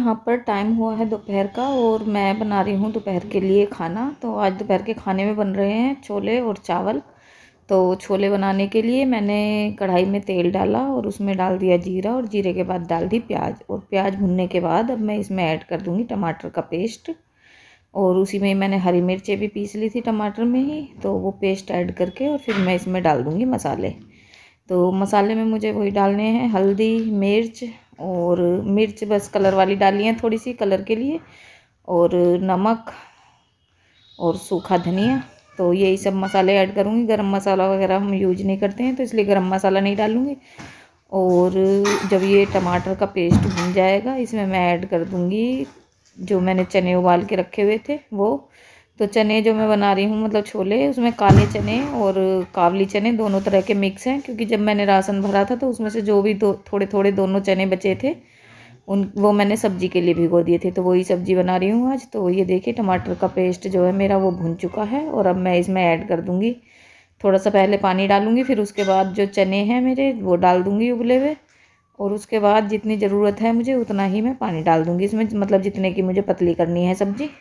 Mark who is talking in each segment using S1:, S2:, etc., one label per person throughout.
S1: यहाँ पर टाइम हुआ है दोपहर का और मैं बना रही हूँ दोपहर के लिए खाना। तो आज दोपहर के खाने में बन रहे हैं छोले और चावल। तो छोले बनाने के लिए मैंने कढ़ाई में तेल डाला और उसमें डाल दिया जीरा, और जीरे के बाद डाल दी प्याज। और प्याज भुनने के बाद अब मैं इसमें ऐड कर दूँगी टमाटर का पेस्ट, और उसी में मैंने हरी मिर्चें भी पीस ली थी टमाटर में ही, तो वो पेस्ट ऐड करके और फिर मैं इसमें डाल दूँगी मसाले। तो मसाले में मुझे वही डालने हैं, हल्दी, मिर्च, और मिर्च बस कलर वाली डाली है थोड़ी सी कलर के लिए, और नमक और सूखा धनिया। तो यही सब मसाले ऐड करूँगी। गरम मसाला वगैरह हम यूज नहीं करते हैं, तो इसलिए गरम मसाला नहीं डालूँगी। और जब ये टमाटर का पेस्ट भुन जाएगा, इसमें मैं ऐड कर दूँगी जो मैंने चने उबाल के रखे हुए थे वो। तो चने जो मैं बना रही हूँ मतलब छोले, उसमें काले चने और काबली चने दोनों तरह के मिक्स हैं, क्योंकि जब मैंने राशन भरा था तो उसमें से जो भी थोड़े थोड़े दोनों चने बचे थे वो मैंने सब्जी के लिए भिगो दिए थे। तो वही सब्जी बना रही हूँ आज। तो ये देखिए टमाटर का पेस्ट जो है मेरा वो भुन चुका है, और अब मैं इसमें ऐड कर दूँगी थोड़ा सा, पहले पानी डालूँगी, फिर उसके बाद जो चने हैं मेरे वो डाल दूँगी उबले हुए, और उसके बाद जितनी ज़रूरत है मुझे उतना ही मैं पानी डाल दूँगी इसमें, मतलब जितने की मुझे पतली करनी है सब्ज़ी।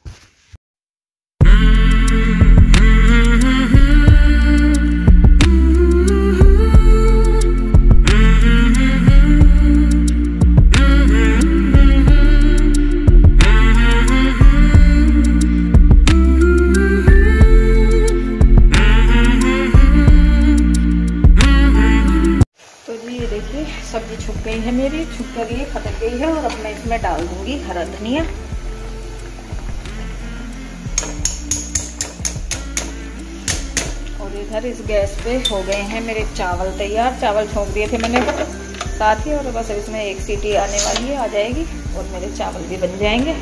S1: सब्जी छुप गई है मेरी, छुप कर ये खटक गई है, और अब मैं इसमें डाल दूंगी हरा धनिया। और इधर इस गैस पे हो गए हैं मेरे चावल तैयार। चावल छोंक दिए थे मैंने साथ ही, और बस इसमें एक सीटी आने वाली है, आ जाएगी और मेरे चावल भी बन जाएंगे।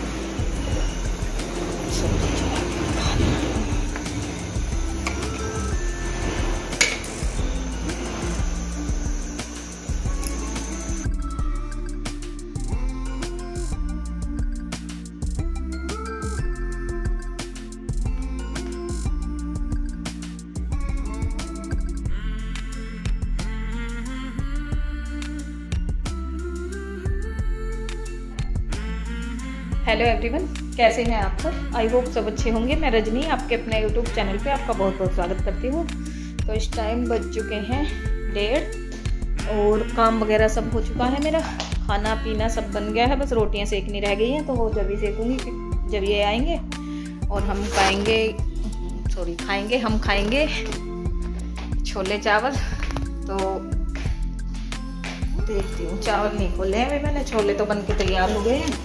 S1: हेलो एवरीवन, कैसे हैं आप सब? आई होप सब अच्छे होंगे। मैं रजनी आपके अपने यूट्यूब चैनल पे आपका बहुत बहुत स्वागत करती हूँ। तो इस टाइम बज चुके हैं 1:30 और काम वगैरह सब हो चुका है मेरा। खाना पीना सब बन गया है, बस रोटियाँ सेकनी रह गई हैं, तो वो जब ही सेकूँगी जब ये आएंगे, और हम खाएंगे छोले चावल। तो देखती हूँ, चावल नहीं खोले हैं अभी मैंने, छोले तो बन के तैयार हो गए हैं।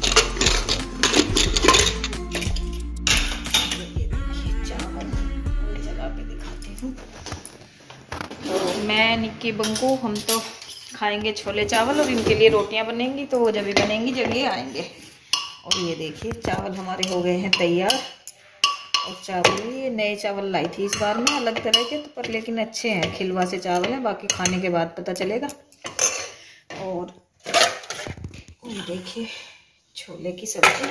S1: मैं, निक्की, बंकू, हम तो खाएंगे छोले चावल, और इनके लिए रोटियां बनेंगी, तो वो जब भी बनेंगी जब ये आएंगे। और ये देखिए चावल हमारे हो गए हैं तैयार। और चावल ये नए चावल लाई थी इस बार में, अलग तरह के, तो पर लेकिन अच्छे हैं, खिलवा से चावल हैं, बाकी खाने के बाद पता चलेगा। और ये देखिए छोले की सब्जी,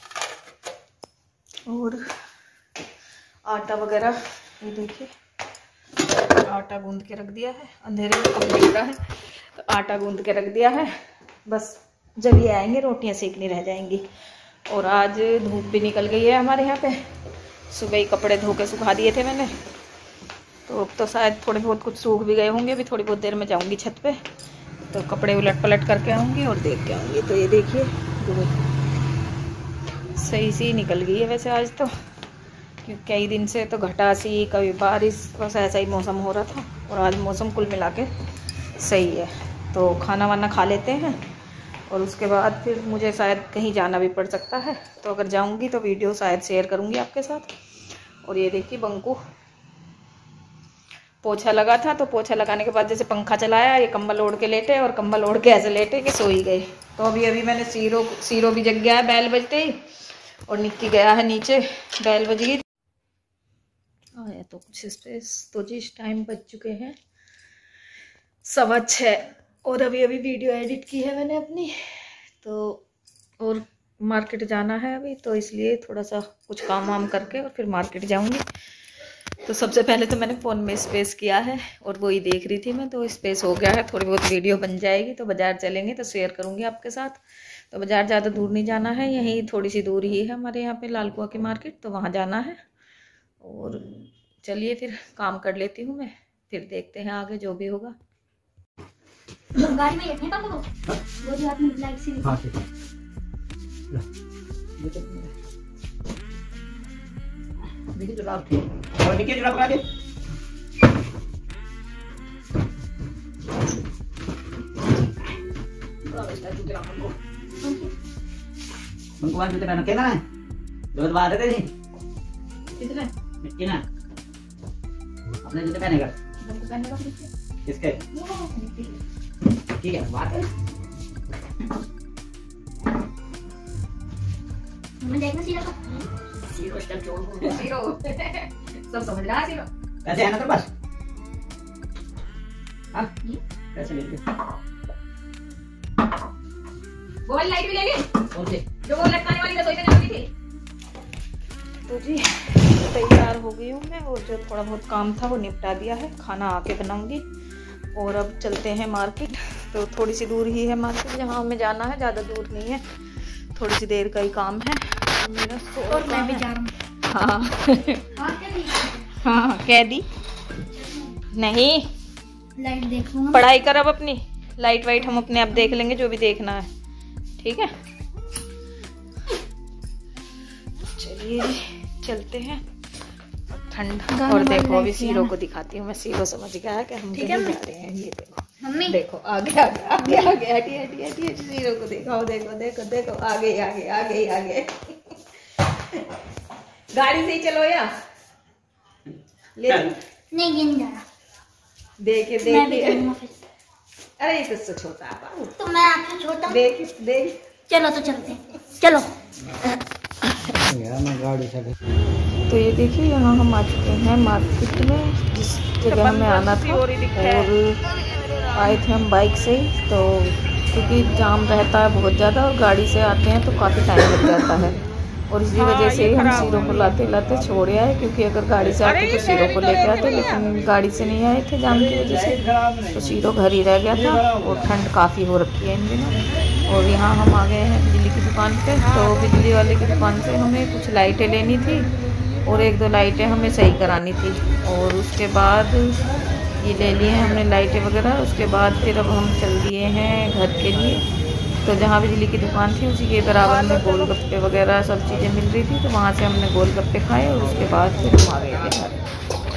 S1: और आटा वगैरह ये देखिए आटा गूंद के रख दिया है, अंधेरे में कम दिख रहा है, तो आटा गूंद के रख दिया है। बस जब ये आएंगे रोटियां सेकनी रह जाएंगी। और आज धूप भी निकल गई है हमारे यहाँ पे, सुबह ही कपड़े धो के सुखा दिए थे मैंने, तो अब तो शायद थोड़े बहुत कुछ सूख भी गए होंगे। अभी थोड़ी बहुत देर में जाऊँगी छत पे, तो कपड़े उलट पलट करके आऊँगी और देख के आऊँगी। तो ये देखिए सही सी निकल गई है वैसे आज तो, क्योंकि कई दिन से तो घटा सी, कभी बारिश, बस ऐसा ही मौसम हो रहा था, और आज मौसम कुल मिला के सही है। तो खाना वाना खा लेते हैं, और उसके बाद फिर मुझे शायद कहीं जाना भी पड़ सकता है, तो अगर जाऊंगी तो वीडियो शायद शेयर करूंगी आपके साथ। और ये देखिए बंकू पोछा लगा था, तो पोछा लगाने के बाद जैसे पंखा चलाया, ये कंबल ओढ़ के लेटे, और कंबल ओढ़ के ऐसे लेटे कि सो ही गए। तो अभी मैंने सीरो भी जग गया है बैल बजते ही, और निक्की गया है नीचे, बैल बज गई आया तो कुछ स्पेस। तो जिस टाइम बज चुके हैं 6:15, और अभी वीडियो एडिट की है मैंने अपनी, तो और मार्केट जाना है अभी, तो इसलिए थोड़ा सा कुछ काम वाम करके और फिर मार्केट जाऊंगी। तो सबसे पहले तो मैंने फ़ोन में स्पेस किया है, और वही देख रही थी मैं, तो स्पेस हो गया है, थोड़ी बहुत वीडियो बन जाएगी, तो बाज़ार चलेंगे तो शेयर करूंगी आपके साथ। तो बाज़ार ज़्यादा दूर नहीं जाना है, यहीं थोड़ी सी दूर ही है हमारे यहाँ पे लाल कुआं की मार्केट, तो वहाँ जाना है। और चलिए फिर काम कर लेती हूँ मैं, फिर देखते हैं आगे जो भी होगा।
S2: गाड़ी में रखने पापा को वो जो आपने लाइट सी
S3: हाँ ठीक है। देखिए जरा आप और देखिए जरा पकड़ा दे। उनको बाहर जूते पहना क्या है? दो बाहर रहते थे
S1: कितने
S3: मिट्टी ना अपने जूते पहनेगा किसके? ठीक है बात है।
S2: मैं देखना
S3: सीरो स्टेप जोड़
S1: सीरो सब समझ रहा है सीरो।
S3: पैसे है ना तेरे पास? हाँ पैसे ले लो।
S1: वो लाइट भी ले ली
S3: कौन सी?
S1: जो वो लटकाने वाली रसोई में जाती थी। तो जी तैयार हो गई हूँ मैं, और जो थोड़ा बहुत काम था वो निपटा दिया है, खाना आके बनाऊंगी। और अब चलते हैं मार्केट। तो थोड़ी सी दूर ही है मार्केट जहाँ हमें जाना है, ज़्यादा दूर नहीं है, थोड़ी सी देर का ही काम है। मेरा
S2: और मैं भी जा रहा हूँ।
S1: हाँ हाँ कह दी नहीं,
S2: लाइट देख लूंगा।
S1: पढ़ाई कर अब अपनी, लाइट वाइट हम अपने आप देख लेंगे जो भी देखना है, ठीक है। चलिए चलते हैं, ठंडा। और देखो अभी सीरो को दिखाती हूँ मैं, सीरो समझ गया है कि हम कहीं जा रहे हैं। ये देखो
S2: मम्मी
S1: देखो आगे आगे आगे आगे हटी हटी हटी हटी, सीरो को दिखाओ, देखो देखो देखो आगे आगे आगे आगे। गाड़ी से ही चलो या ले
S2: नहीं ये नहीं जा रहा।
S1: देखे
S2: मैं भी
S1: देखे,
S2: जाऊंगा फिर।
S1: अरे ये तो छोटा है बाबू,
S2: तो मैं आपसे छोटा हूँ।
S1: देख देख।
S2: चलो तो चलते हैं, चलो।
S3: मैं गाड़ी से
S1: तो ये देखिए यहाँ हम आ चुके हैं मार्केट में, जिस जगह हमें आना था। और आए थे हम बाइक से ही, तो क्योंकि जाम रहता है बहुत ज़्यादा और गाड़ी से आते हैं तो काफ़ी टाइम लग जाता है, और इसी वजह से ही हम सीरो को लाते लाते छोड़े आए। क्योंकि अगर गाड़ी से आते तो सीरो को लेके आते, लेकिन गाड़ी से नहीं आए थे जाम की वजह से, तो सीरो घर ही रह गया था। और ठंड काफ़ी हो रखी है इन दिनों। और यहाँ हम आ गए हैं बिजली की दुकान पे। तो बिजली वाले की दुकान से हमें कुछ लाइटें लेनी थी और एक दो लाइटें हमें सही करानी थी, और उसके बाद ये ले लिए हैं हमने लाइटें वगैरह। उसके बाद फिर अब हम चल दिए हैं घर के लिए। तो जहाँ बिजली की दुकान थी उसी के बराबर में गोलगप्पे वगैरह सब चीज़ें मिल रही थी, तो वहाँ से हमने गोलगप्पे खाए और उसके बाद फिर हम आ गए थे घर।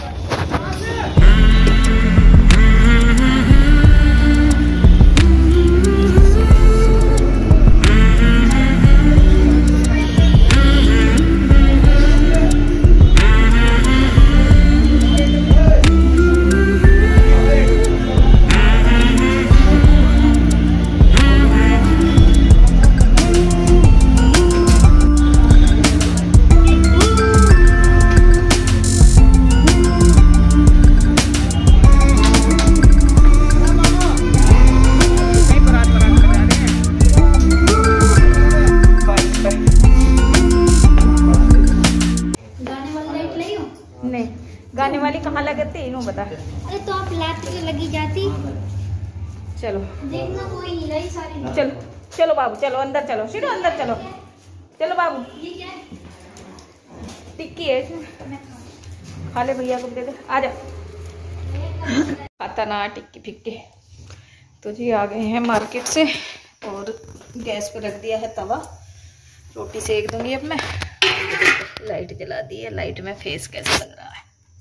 S1: गाने वाली कहाँ लगती है बता।
S2: अरे तो आप लाते तो लगी जाती।
S1: चलो
S2: देखना कोई नहीं रही सारी।
S1: चलो चलो बाबू चलो अंदर चलो, सीधो अंदर चलो, चलो बाबू।
S2: ये क्या है?
S1: टिक्की है इसमें, खा ले भैया को दे दे, आ जा। खाता ना टिक्की फिक्की। तो जी आ गए हैं मार्केट से और गैस पर रख दिया है तवा, रोटी सेक दूंगी अब मैं। लाइट जला दी है, लाइट में फेस कैसा लग रहा है।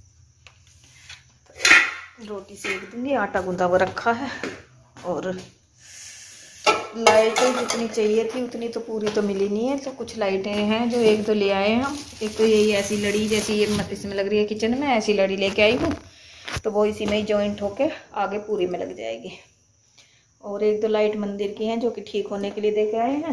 S1: रोटी सेक दूंगी, आटा गूंदा हुआ रखा है। और लाइटें जितनी चाहिए थी उतनी तो पूरी तो मिली नहीं है, तो कुछ लाइटें हैं जो एक दो ले आए हैं हम। एक तो यही ऐसी लड़ी जैसी ये इसमें लग रही है किचन में, ऐसी लड़ी लेके आई हूँ, तो वो इसी में ही जॉइंट होके आगे पूरी में लग जाएगी। और एक दो लाइट मंदिर की हैं जो कि ठीक होने के लिए दे के आए हैं।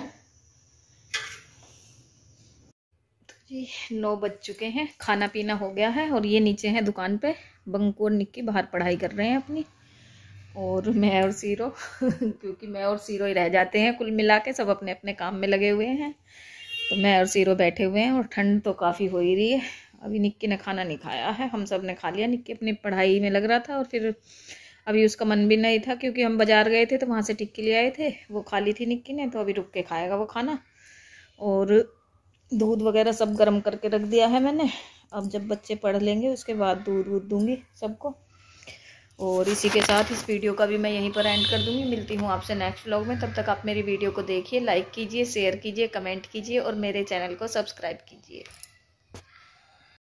S1: तो जी 9 बज चुके हैं, खाना पीना हो गया है और ये नीचे हैं दुकान पे। बंकू और निक्की बाहर पढ़ाई कर रहे हैं अपनी, और मैं और सीरो क्योंकि मैं और सीरो ही रह जाते हैं कुल मिला के, सब अपने अपने काम में लगे हुए हैं। तो मैं और सीरो बैठे हुए हैं और ठंड तो काफ़ी हो ही रही है। अभी निक्की ने खाना नहीं खाया है, हम सब ने खा लिया। निक्की अपनी पढ़ाई में लग रहा था और फिर अभी उसका मन भी नहीं था क्योंकि हम बाज़ार गए थे तो वहाँ से टिक्की ले आए थे, वो खा ली थी निक्की ने, तो अभी रुक के खाएगा वो खाना। और दूध वगैरह सब गर्म करके रख दिया है मैंने। अब जब बच्चे पढ़ लेंगे उसके बाद दूध वूध दूँगी सबको। और इसी के साथ इस वीडियो का भी मैं यहीं पर एंड कर दूँगी। मिलती हूँ आपसे नेक्स्ट व्लॉग में। तब तक आप मेरी वीडियो को देखिए, लाइक कीजिए, शेयर कीजिए, कमेंट कीजिए और मेरे चैनल को सब्सक्राइब कीजिए।